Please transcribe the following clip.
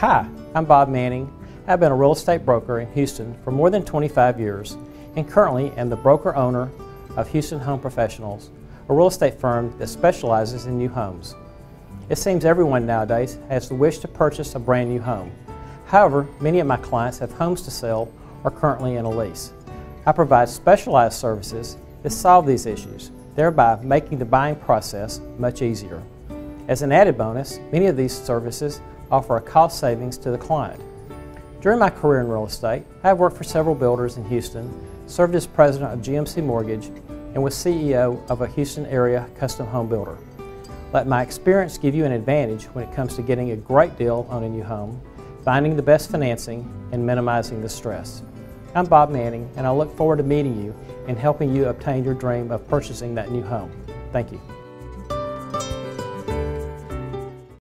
Hi, I'm Bob Manning. I've been a real estate broker in Houston for more than 25 years and currently am the broker-owner of Houston Home Professionals, a real estate firm that specializes in new homes. It seems everyone nowadays has the wish to purchase a brand new home. However, many of my clients have homes to sell or currently in a lease. I provide specialized services that solve these issues, thereby making the buying process much easier. As an added bonus, many of these services offer a cost savings to the client. During my career in real estate, I have worked for several builders in Houston, served as president of GMC Mortgage, and was CEO of a Houston area custom home builder. Let my experience give you an advantage when it comes to getting a great deal on a new home, finding the best financing, and minimizing the stress. I'm Bob Manning, and I look forward to meeting you and helping you obtain your dream of purchasing that new home. Thank you.